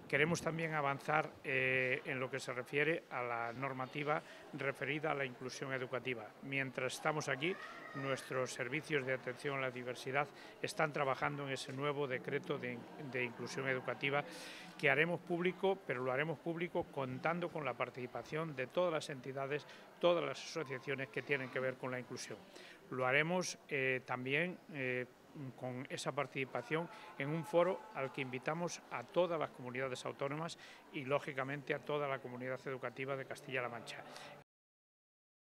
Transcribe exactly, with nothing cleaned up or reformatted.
Queremos también avanzar eh, en lo que se refiere a la normativa referida a la inclusión educativa. Mientras estamos aquí, nuestros servicios de atención a la diversidad están trabajando en ese nuevo decreto de, de inclusión educativa que haremos público, pero lo haremos público contando con la participación de todas las entidades, todas las asociaciones que tienen que ver con la inclusión. Lo haremos eh, también eh, con esa participación en un foro al que invitamos a todas las comunidades autónomas y, lógicamente, a toda la comunidad educativa de Castilla-La Mancha.